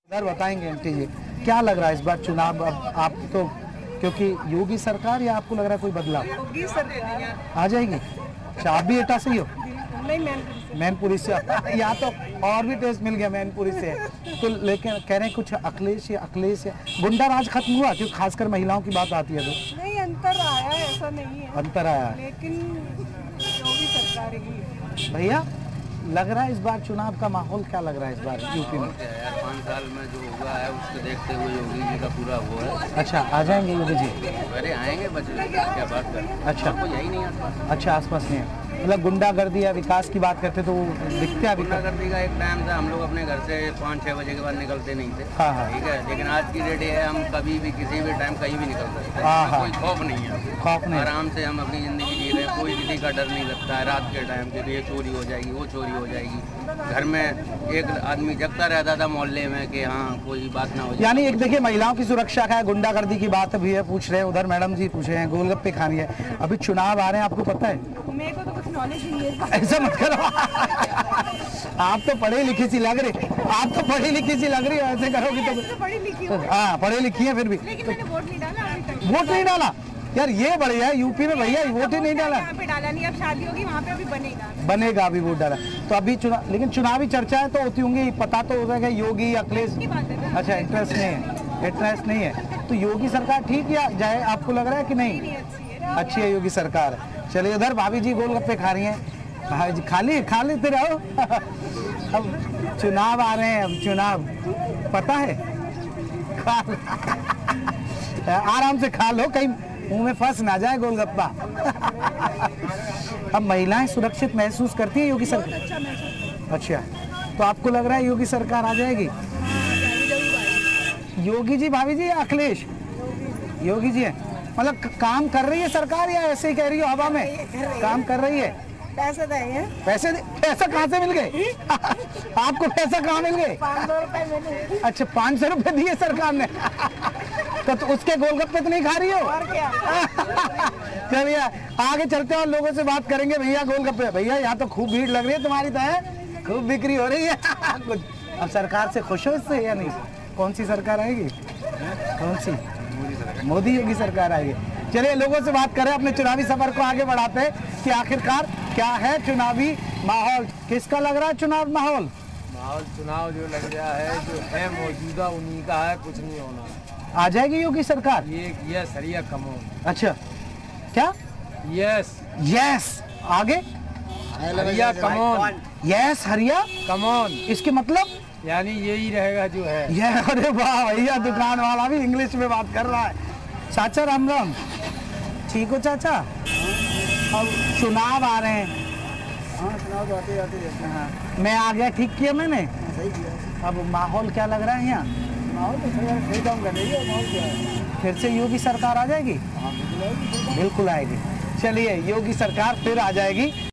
Sir बताएंगे aunty जी, क्या लग रहा है इस बार चुनाव? अब आप तो क्योंकि योगी सरकार या आपको लग रहा है कोई बदलाव योगी सरकार आ जाएगी? अच्छा, आप भी एटा से ही हो? नहीं, मैनपुरी से यहाँ तो और भी टेस्ट मिल गया मैनपुरी से। तो लेकिन कह रहे हैं कुछ अखिलेश या गुंडा राज खत्म हुआ, क्योंकि खासकर महिलाओं की बात आती है तो नहीं अंतर आया, ऐसा नहीं है अंतर आया। लेकिन योगी सरकार ही है। भैया लग रहा है इस बार चुनाव का माहौल क्या लग रहा है इस बार यूपी में? क्या यार 5 साल में जो हुआ है उसको देखते हुए योगी जी का पूरा वो है। अच्छा, आ जाएंगे योगी जी? अरे आएंगे बच्चे, क्या बात कर। अच्छा, कोई यही नहीं आसपास। अच्छा आसपास नहीं है, मतलब गुंडागर्दी या विकास की बात करते तो वो दिखते हैं। गुंडागर्दी का एक टाइम था, हम लोग अपने घर से 5-6 बजे के बाद निकलते नहीं थे। हाँ हाँ, ठीक है, लेकिन आज की डेट है हम कभी भी किसी भी टाइम कहीं भी निकल सकते हाँ, हैं। हाँ। कोई खौफ नहीं है, खौफ नहीं, आराम से हम अपनी ज़िंदगी जी रहे हैं। कोई किसी का डर नहीं लगता है रात के टाइम के, ये चोरी हो जाएगी, वो चोरी हो जाएगी। घर में एक आदमी जगता रहता था मोहल्ले में कि हाँ कोई बात ना हो जाए। यानी एक देखिए महिलाओं की सुरक्षा का है, गुंडागर्दी की बात भी है, पूछ रहे हैं उधर मैडम जी पूछ रहे हैं, गोलगप्पे खानी है। अभी चुनाव आ रहे हैं, आपको पता है? मेरे को तो कुछ नॉलेज नहीं है। ऐसा मत करो आप तो पढ़े लिखी सी लग रही, आप तो पढ़ी लिखी सी लग रही है, ऐसे करोगी तो। पढ़ी लिखी हूँ, हाँ पढ़ी लिखी है फिर भी। लेकिन मैंने वोट नहीं डाला अभी तक। वोट नहीं डाला यार, ये बढ़िया है यूपी में भैया, वोट ही नहीं डाला। यहाँ पे डाला नहीं, अब शादी होगी वहाँ पे अभी बनेगा अभी वोट डाला तो अभी चुनाव, लेकिन चुनावी चर्चाएं तो होती होंगी, पता तो हो जाएगा योगी अखिलेश। अच्छा, इंटरेस्ट नहीं है, इंटरेस्ट नहीं है तो योगी सरकार ठीक या जाए, आपको लग रहा है कि नहीं? अच्छी है योगी सरकार। चलिए उधर भाभी जी गोलगप्पे खा रही हैं, भाभी जी खा लेते रहो अब चुनाव आ रहे हैं, अब चुनाव पता है आराम से खा लो, कहीं मुंह में फंस ना जाए गोलगप्पा अब महिलाएं सुरक्षित महसूस करती है योगी सरकार? अच्छा, तो आपको लग रहा है योगी सरकार आ जाएगी? योगी जी भाभी जी या अखिलेश? योगी जी है, मतलब काम कर रही है सरकार या ऐसे ही कह रही हो हवा में? काम कर रही है। पैसे देंगे। पैसा कहाँ से मिल गए आपको पैसा कहाँ मिल गए? 500 रुपए मिले। अच्छा, 500 रुपए दिए सरकार ने तो उसके गोलगप्पे तो नहीं खा रही हो? और क्या चलिए आगे चलते हैं और लोगों से बात करेंगे। भैया गोलगप्पे, भैया यहाँ तो खूब भीड़ लग रही है तुम्हारी, तो है खूब बिक्री हो रही है कुछ अब सरकार से खुश हो इससे या नहीं? कौन सी सरकार आएगी? कौन सी? मोदी योगी सरकार आएगी। चलिए लोगों से बात करें, अपने चुनावी सफर को आगे बढ़ाते हैं कि आखिरकार क्या है चुनावी माहौल, किसका लग रहा है चुनाव माहौल? चुनाव जो लग रहा है, जो है मौजूदा उन्हीं का है, कुछ नहीं होना। आ जाएगी योगी सरकार? ये यस हरिया कमोन। अच्छा, क्या? यस यस, आगे? हरिया कमोन। यस हरिया कमोन, इसके मतलब यानी यही रहेगा जो है ये। अरे वाह भैया, दुकान वाला भी इंग्लिश में बात कर रहा है। चाचा राम राम, ठीक हो चाचा? अब चुनाव आ रहे हैं। हाँ, चुनाव आते जाते रहते हैं। हाँ, मैं आ गया, ठीक किया मैंने। सही किया। अब माहौल क्या लग रहा है यहाँ? माहौल तो सही काम कर रही है। माहौल क्या है? फिर से योगी सरकार आ जाएगी? हाँ, बिल्कुल आएगी। बिल्कुल आएगी। चलिए योगी सरकार फिर आ जाएगी।